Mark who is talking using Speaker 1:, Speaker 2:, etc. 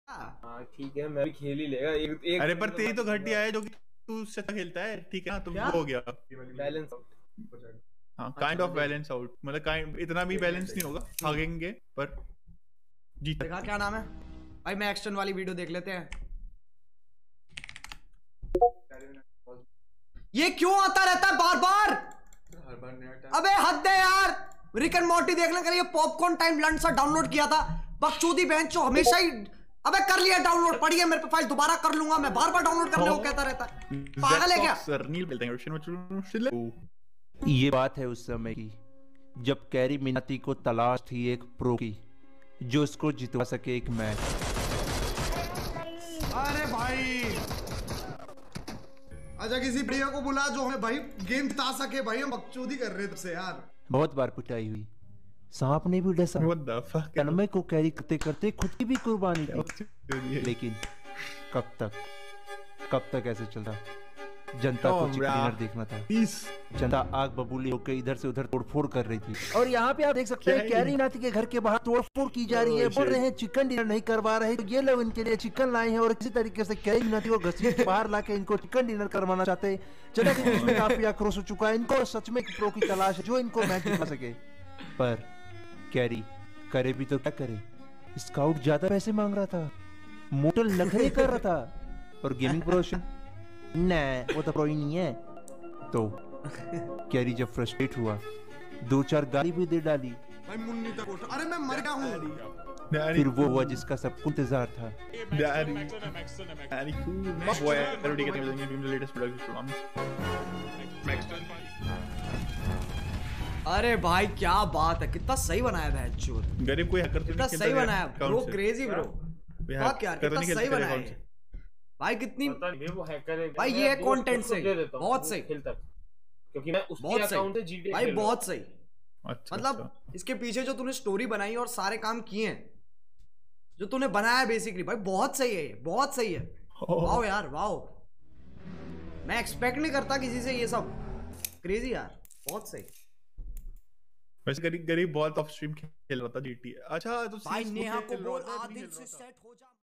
Speaker 1: हाँ ठीक है, मैं भी खेल ही लेगा एक
Speaker 2: अरे पर तेरी तो घटिया है जो कि तू उससे अच्छा खेलता है, ठीक है ना, तो वो हो गया
Speaker 1: बैलेंस आउट।
Speaker 2: हाँ, काइंड ऑफ बैलेंस आउट, मतलब काइंड इतना भी बैलेंस नहीं होगा, भागेंगे पर जीत।
Speaker 3: देखा क्या नाम है भाई, मैं एक्शन वाली वीडियो देख लेते हैं। ये क्यों आता रहता है बार बार? अबे हद है यार। रिक एंड मॉर्टी देखने के लिए पॉपकॉर्न टाइम लंच सा डाउनलोड किया था, बकचोदी बेंच जो हमेशा ही अबे कर लिया डाउनलोड, पड़ी है मेरे पे फाइल, दोबारा कर लूंगा मैं, बार बार डाउनलोड करने को कहता रहता है, पागल है क्या?
Speaker 4: ये बात है उस समय की जब कैरी मिनाती को तलाश थी एक प्रो की जो उसको जितवा सके एक मैच।
Speaker 3: अरे भाई अच्छा किसी प्लेयर को बुला जो हमें भाई गेम जिता सके भाई, हम बकचोदी कर रहे थे तुझसे यार।
Speaker 4: बहुत बार पिटाई हुई, सांप ने भी डसा, तन्मय को कैरी करते करते खुद की भी कुर्बानी दी, लेकिन कब तक ऐसे चलता? जनता को चिकन डिनर देखना था, जनता आग बबूले होकर इधर से उधर तोड़फोड़ कर रही थी, और यहाँ पे आप देख सकते हैं कैरी मिनाती के घर के बाहर तोड़फोड़ की जा रही है, बोल रहे हैं चिकन डिनर नहीं करवा रहे, तो ये लोग इनके लिए चिकन लाए हैं और किसी तरीके से कैरी मिनाती को घसीट बाहर लाके इनको चिकन डिनर करवाना चाहते हैं। जनता के बीच में काफी आक्रोश हो चुका है, इनको सच में प्रो की तलाश है जो इनको मैच जिता सके, पर कैरी करे भी तो क्या करे, स्काउट ज्यादा पैसे मांग रहा था, मोटल नखरे कर रहा था, और गेमिंग प्रोशन नहीं, वो तो प्रो ही नहीं है। तो कैरी जब फ्रस्ट्रेट हुआ 2-4 गाली भी दे डाली,
Speaker 3: अरे मैं मर गया हूँ।
Speaker 4: फिर वो हुआ जिसका सबको इंतजार था।
Speaker 3: अरे भाई क्या बात है, कितना सही बनाया भैंचोद,
Speaker 2: गरीब कोई हैकर तो
Speaker 3: कितना सही बनाया ब्रो, क्रेजी ब्रो, वाह यार कितना सही बनाया है भाई, कितनी
Speaker 1: वो हैकर है
Speaker 3: भाई, ये है कंटेंट से बहुत सही,
Speaker 1: क्योंकि मैं उसके अकाउंट से जीटीए
Speaker 3: भाई बहुत सही।
Speaker 2: अच्छा,
Speaker 3: मतलब इसके पीछे जो तूने स्टोरी बनाई और सारे काम किए हैं जो तूने बनाया बेसिकली, भाई बहुत सही है, ये बहुत सही है, वाओ यार वाओ, मैं एक्सपेक्ट नहीं करता किसी से ये सब, क्रेजी यार बहुत सही।
Speaker 2: वैसे गरीब बहुत ऑफ स्ट्रीम खेल रहा था जीटीए। अच्छा तो
Speaker 3: भाई नेहा को बोल आ दिल से सेट हो जा।